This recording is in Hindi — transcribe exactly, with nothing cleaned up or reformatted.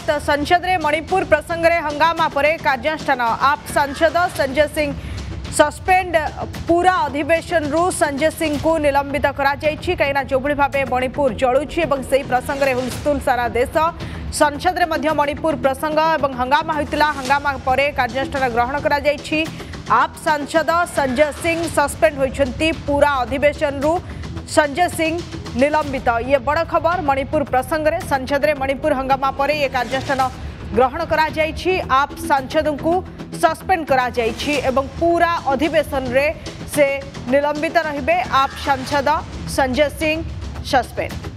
अपडेट संसद रे मणिपुर प्रसंग रे हंगामा परे कार्यानुष्ठान आप सांसद संजय सिंह सस्पेंड पूरा अधिवेशन रु संजय सिंह को निलंबित करा जायछि कहिना जोबुली भाबे मणिपुर जळुछि एवं सेही प्रसंग रे हुलस्थुल सारा देश संसद रे मध्य मणिपुर प्रसंग एवं हंगामा होइतिला हंगामा परे कार्यानुष्ठान ग्रहण करा जायछि आप सांसद संजय सिंह सस्पेंड होइछन्ति पूरा अधिवेशन रु संजय सिंह निलंबित ये बड़ खबर मणिपुर प्रसंग रे संसद रे मणिपुर हंगामा परे ये कार्यानुष्ठान ग्रहण करा जायछि आप सांसद को सस्पेंड करा जायछि एवं पूरा अधिवेशन रे से निलंबित रहिबे आप सांसद संजय सिंह सस्पेंड।